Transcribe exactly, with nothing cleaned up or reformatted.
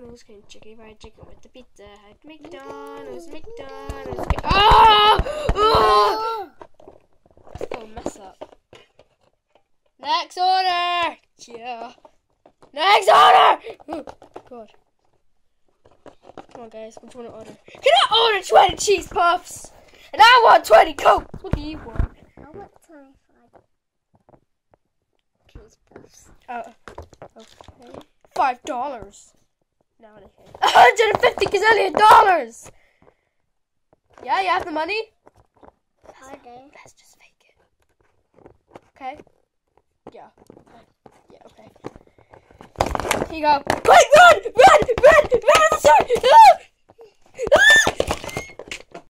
McDonald's, Kentucky Fried Chicken with the Pizza Hut, McDonald's, McDonald's. Oh! Oh! Still mess up. Next order. Yeah. Next order. Oh God. Come on, guys. Which one to order? Can I order twenty cheese puffs? And I want twenty Cokes. What do you want? I want twenty-five cheese puffs. Uh, okay. Five dollars. No, I can't. A hundred and fifty gazillion dollars. Yeah, you have the money. Pardon? Let's just fake it. Okay. Yeah. Okay. Yeah. Okay. Here you go. Quick, run, run, run, run to the store.